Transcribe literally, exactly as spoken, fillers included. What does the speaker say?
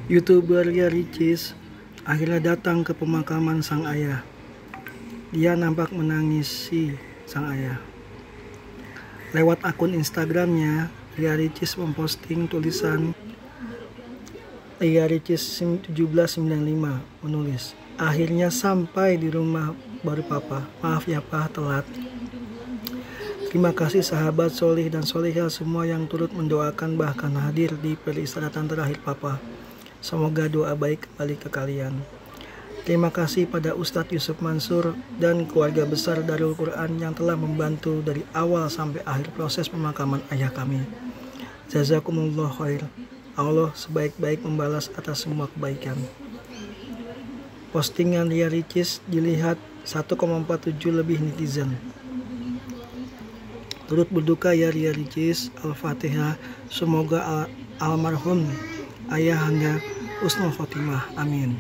YouTuber Ria Ricis akhirnya datang ke pemakaman sang ayah. Dia nampak menangisi sang ayah. Lewat akun Instagramnya, Ria Ricis memposting tulisan Ria Ricis tujuh belas sembilan puluh lima menulis, "Akhirnya sampai di rumah baru papa. Maaf ya pa, telat. Terima kasih sahabat solih dan solihah semua yang turut mendoakan bahkan hadir di peristirahatan terakhir papa. Semoga doa baik kembali ke kalian. Terima kasih pada Ustadz Yusuf Mansur dan keluarga besar Darul Quran yang telah membantu dari awal sampai akhir proses pemakaman ayah kami. Jazakumullah khair. Allah sebaik-baik membalas atas semua kebaikan." Postingan Ria Ricis dilihat satu koma empat tujuh lebih netizen. Turut berduka ya Ria Ricis. Al-Fatihah. Semoga al almarhum ayah hanya husnul khotimah. Amin.